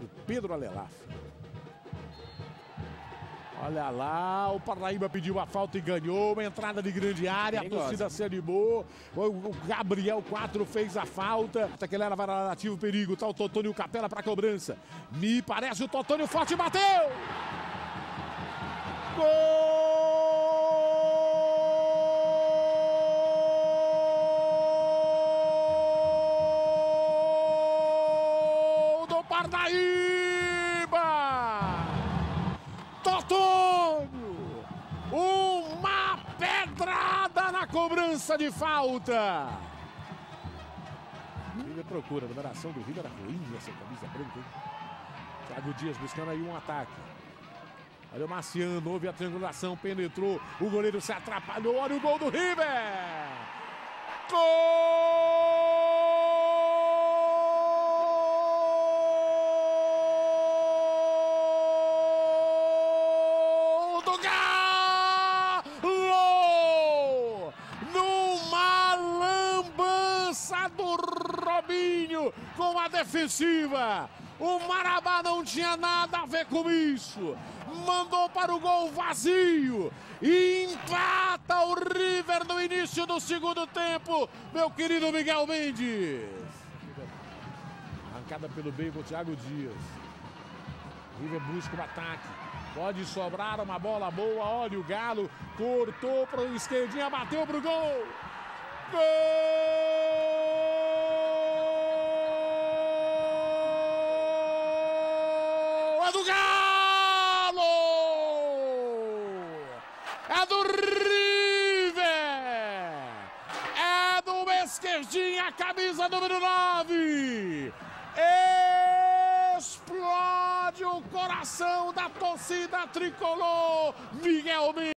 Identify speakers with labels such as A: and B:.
A: do Pedro Alelaf. Olha lá, o Parnaíba pediu a falta e ganhou. Uma entrada de grande área, a torcida se animou. O Gabriel 4 fez a falta. Que ele era relativo perigo. Tá o Totônio Capela para cobrança. Me parece o Totônio forte bateu! Gol do Parnaíba! Totônio! Uma pedrada na cobrança de falta! River procura, a numeração do River era ruim essa camisa branca, hein? Thiago Dias buscando aí um ataque. Olha o Marciano, houve a triangulação, penetrou, o goleiro se atrapalhou, olha o gol do River! Gol do Galo! Numa lambança do Robinho com a defensiva. O Marabá não tinha nada a ver com isso. Mandou para o gol vazio. E empata o River no início do segundo tempo. Meu querido Miguel Mendes. Arrancada pelo meio com Thiago Dias. River busca o ataque. Pode sobrar uma bola boa. Olha o Galo. Cortou para o esquerdinha. Bateu para o gol. Gol! É do Galo! É do River! É do esquerdinha, camisa número 9! Explode o coração da torcida tricolor! Miguel Mendes!